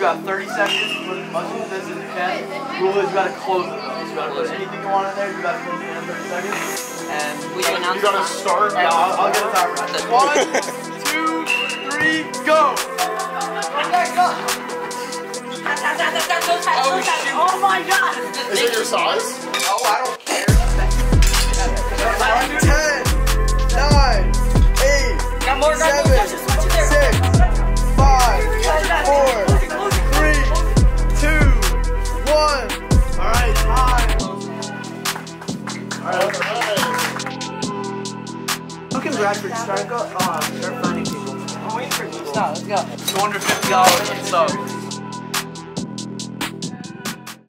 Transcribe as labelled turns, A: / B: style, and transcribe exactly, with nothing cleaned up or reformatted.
A: got thirty seconds to put as much of this as you can. Rule is you gotta close it though. So you gotta put anything you want in there, you gotta close it in thirty seconds. And
B: we you
A: you gotta start. Yeah, I'll, I'll get a timer. One, two, three, go!
B: Oh, shoot. Oh my god!
C: Is it your size?
B: Oh, I don't care.
A: ten, nine, eight, seven, six, five, four, three, two, one. Alright, time. Alright, alright.
B: Okay, Bradford, start, go, uh, start finding people. I'm waiting for people. Stop, let's go.
A: two hundred fifty dollars in subs.